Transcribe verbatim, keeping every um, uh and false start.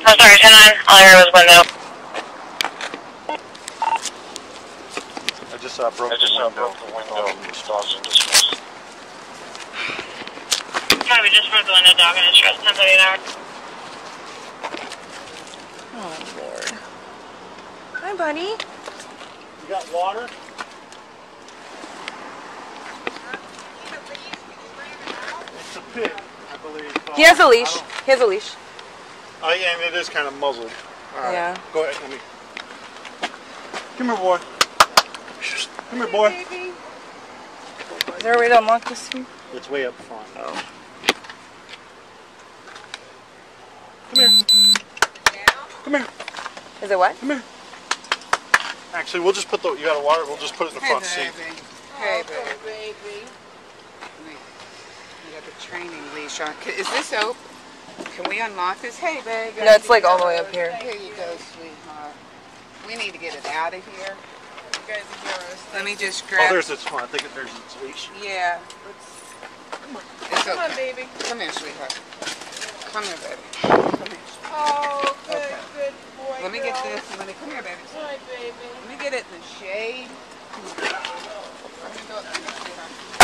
I'm sorry, ten nine. All I heard was window. I just uh, broke I just the uh, window. broke the window. Response and dismissed. Sorry, we just broke the window, dog, and it's stress ten thirty an hour. Oh, Lord. Hi, buddy. You got water? It's a pit, I believe. Uh, He has a leash. He has a leash. Oh, yeah, and it is kind of muzzled. All right. Yeah. Go ahead, let me. Come here, boy. Come here, boy. Is there a way to unlock this thing? It's way up front. Oh. Come here. Come here. Is it what? Come here. Actually, we'll just put the, you got a water, we'll just put it in the front seat. Hey, baby. baby. Wait, you got the training leash on. Is this open? Can we unlock this? Hey, baby. No, it's like all the way up here. Here you go, sweetheart. We need to get it out of here. You guys are heroes. Let me just grab. Oh, there's its one. I think it, there's its leash. Yeah. Let's... It's okay. Come on, baby. Come here, sweetheart. Come here, baby. Come here. Oh, good, okay. good boy. Let me girl. get this. Let me come here, baby. Hi, baby. Let me get it in the shade. Come here. Let me go up here, sweetheart.